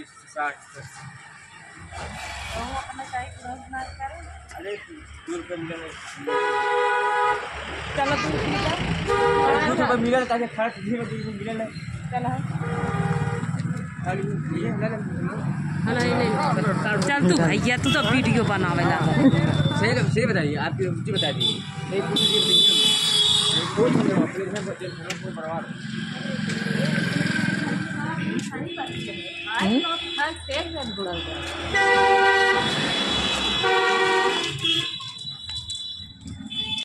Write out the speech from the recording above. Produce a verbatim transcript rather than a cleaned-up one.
साठ तो अपना चाय रोजना करें। अरे दूर पे मिले चलो तू दूर पे मिले ताकि खर्च भी में दूर मिले ले चलो खाली ये ना नहीं नहीं चल तू भैया तू तो वीडियो बनावेला सही सही बताइए आपकी रुचि बता दीजिए नहीं कुछ नहीं है कोई नहीं अपने घर बच्चे घर को बर्बाद सारी बात है। आज तो हर सेल में बुला